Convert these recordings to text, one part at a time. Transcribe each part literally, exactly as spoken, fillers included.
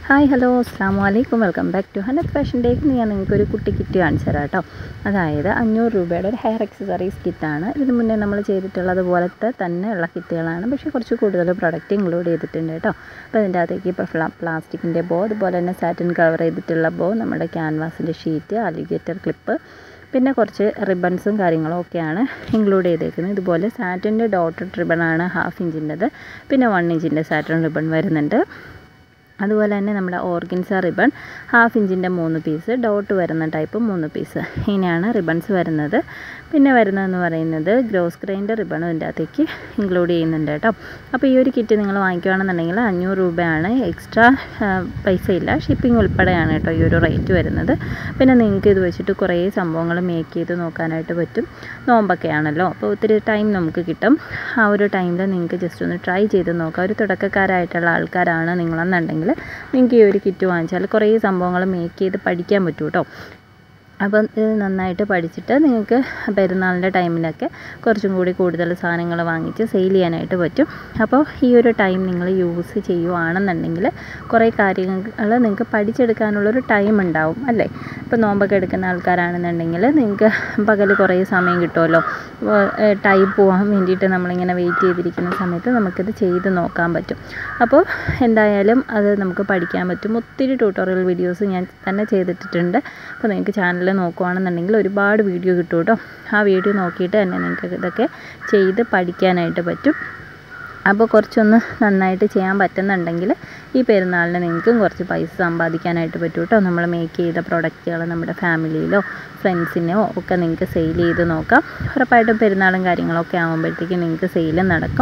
Hi hello അസ്സലാമു അലൈക്കും welcome back to ഹനത് ഫാഷൻ ഡേക്ക് ഞാൻ നിങ്ങൾക്കൊരു കുട്ടി കിറ്റ് കാണിച്ചു തരാം കേട്ടോ. അതായത് അഞ്ഞൂറ് രൂപയുടെ ഒരു ഹെയർ എക്സസറീസ് കിറ്റാണ്. ഇതിന് മുന്നേ നമ്മൾ ചെയ്തിട്ടുള്ളത് പോലത്തെ തന്നെ ഉള്ള കിറ്റുകളാണ്, പക്ഷേ കുറച്ച് കൂടുതൽ പ്രൊഡക്റ്റ് ഇൻക്ലൂഡ് ചെയ്തിട്ടുണ്ട് കേട്ടോ. അപ്പോൾ ഇതിൻ്റെ അകത്തേക്ക് ഇപ്പോൾ പ്ലാസ്റ്റിക്കിൻ്റെ ബോ, അതുപോലെ തന്നെ സാറ്റിൻ കവർ ചെയ്തിട്ടുള്ള ബോ, നമ്മുടെ ക്യാൻവാസിൻ്റെ ഷീറ്റ്, അലിഗേറ്റർ ക്ലിപ്പ്, പിന്നെ കുറച്ച് റിബൺസും കാര്യങ്ങളും ഒക്കെയാണ് ഇൻക്ലൂഡ് ചെയ്തേക്കുന്നത്. ഇതുപോലെ സാറ്റിൻ്റെ ഡോട്ടഡ് റിബണാണ് ഹാഫ് ഇഞ്ചിൻ്റെത്, പിന്നെ വൺ ഇഞ്ചിൻ്റെ സാറ്റിൻ റിബൺ വരുന്നുണ്ട്. അതുപോലെ തന്നെ നമ്മുടെ ഓർഗൻസ റിബൺ ഹാഫ് ഇഞ്ചിൻ്റെ മൂന്ന് പീസ്, ഡോട്ട് വരുന്ന ടൈപ്പ് മൂന്ന് പീസ്, ഇങ്ങനെയാണ് റിബൺസ് വരുന്നത്. പിന്നെ വരുന്നതെന്ന് പറയുന്നത് ഗ്രോസ് ഗ്രൈൻഡർ റിബണും ഇതിൻ്റെ അകത്തേക്ക് ഇൻക്ലൂഡ് ചെയ്യുന്നുണ്ട് കേട്ടോ. അപ്പോൾ ഈ ഒരു കിറ്റ് നിങ്ങൾ വാങ്ങിക്കുകയാണെന്നുണ്ടെങ്കിൽ അഞ്ഞൂറ് രൂപയാണ്, എക്സ്ട്രാ പൈസ ഇല്ല, ഷിപ്പിംഗ് ഉൾപ്പെടെയാണ് കേട്ടോ ഈ ഒരു റേറ്റ് വരുന്നത്. പിന്നെ നിങ്ങൾക്ക് ഇത് വെച്ചിട്ട് കുറേ സംഭവങ്ങൾ മേക്ക് ചെയ്ത് നോക്കാനായിട്ട് പറ്റും. നോമ്പൊക്കെ ആണല്ലോ, അപ്പോൾ ഒത്തിരി ടൈം നമുക്ക് കിട്ടും. ആ ഒരു ടൈമിൽ നിങ്ങൾക്ക് ജസ്റ്റ് ഒന്ന് ട്രൈ ചെയ്ത് നോക്കാം. ഒരു തുടക്കക്കാരായിട്ടുള്ള ആൾക്കാരാണ് നിങ്ങളെന്നുണ്ടെങ്കിൽ നിങ്ങൾക്ക് ഈ ഒരു കിറ്റ് വാങ്ങിച്ചാൽ കുറേ സംഭവങ്ങൾ മേക്ക് ചെയ്ത് പഠിക്കാൻ പറ്റും കേട്ടോ. അപ്പം ഇത് നന്നായിട്ട് പഠിച്ചിട്ട് നിങ്ങൾക്ക് പെരുന്നാളിൻ്റെ ടൈമിലൊക്കെ കുറച്ചും കൂടി കൂടുതൽ സാധനങ്ങൾ വാങ്ങിച്ച് സെയിൽ ചെയ്യാനായിട്ട് പറ്റും. അപ്പോൾ ഈ ഒരു ടൈം നിങ്ങൾ യൂസ് ചെയ്യുകയാണെന്നുണ്ടെങ്കിൽ കുറേ കാര്യങ്ങൾ നിങ്ങൾക്ക് പഠിച്ചെടുക്കാനുള്ളൊരു ടൈം ഉണ്ടാവും അല്ലേ. ഇപ്പോൾ നോമ്പൊക്കെ എടുക്കുന്ന ആൾക്കാരാണെന്നുണ്ടെങ്കിൽ നിങ്ങൾക്ക് പകൽ കുറേ സമയം കിട്ടുമല്ലോ. ടൈം പോകാൻ വേണ്ടിയിട്ട് നമ്മളിങ്ങനെ വെയിറ്റ് ചെയ്തിരിക്കുന്ന സമയത്ത് നമുക്കിത് ചെയ്ത് നോക്കാൻ പറ്റും. അപ്പോൾ എന്തായാലും അത് നമുക്ക് പഠിക്കാൻ പറ്റും. ഒത്തിരി ട്യൂട്ടോറിയൽ വീഡിയോസ് ഞാൻ തന്നെ ചെയ്തിട്ടുണ്ട്. അപ്പോൾ നിങ്ങൾക്ക് ചാനൽ നോക്കുകയാണെന്നുണ്ടെങ്കിൽ ഒരുപാട് വീഡിയോ കിട്ടും കേട്ടോ. ആ വീഡിയോ നോക്കിയിട്ട് തന്നെ നിങ്ങൾക്ക് ഇതൊക്കെ ചെയ്ത് പഠിക്കാനായിട്ട് പറ്റും. അപ്പോൾ കുറച്ചൊന്ന് നന്നായിട്ട് ചെയ്യാൻ പറ്റുന്നുണ്ടെങ്കിൽ ഈ പെരുന്നാളിന് നിങ്ങൾക്കും കുറച്ച് പൈസ സമ്പാദിക്കാനായിട്ട് പറ്റും കേട്ടോ. നമ്മൾ മേക്ക് ചെയ്ത പ്രൊഡക്റ്റുകൾ നമ്മുടെ ഫാമിലിയിലോ ഫ്രണ്ട്സിനോ ഒക്കെ നിങ്ങൾക്ക് സെയിൽ ചെയ്ത് നോക്കാം. ഉറപ്പായിട്ടും പെരുന്നാളും കാര്യങ്ങളൊക്കെ ആകുമ്പോഴത്തേക്കും നിങ്ങൾക്ക് സെയിലും നടക്കും.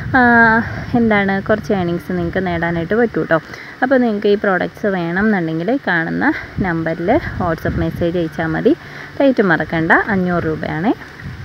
എന്താണ് കുറച്ച് ഏണിങ്സ് നിങ്ങൾക്ക് നേടാനായിട്ട് പറ്റും കേട്ടോ. അപ്പോൾ നിങ്ങൾക്ക് ഈ പ്രോഡക്റ്റ്സ് വേണം എന്നുണ്ടെങ്കിൽ കാണുന്ന നമ്പറിൽ വാട്സപ്പ് മെസ്സേജ് അയച്ചാൽ മതി. റേറ്റ് മറക്കണ്ട, അഞ്ഞൂറ് രൂപയാണേ.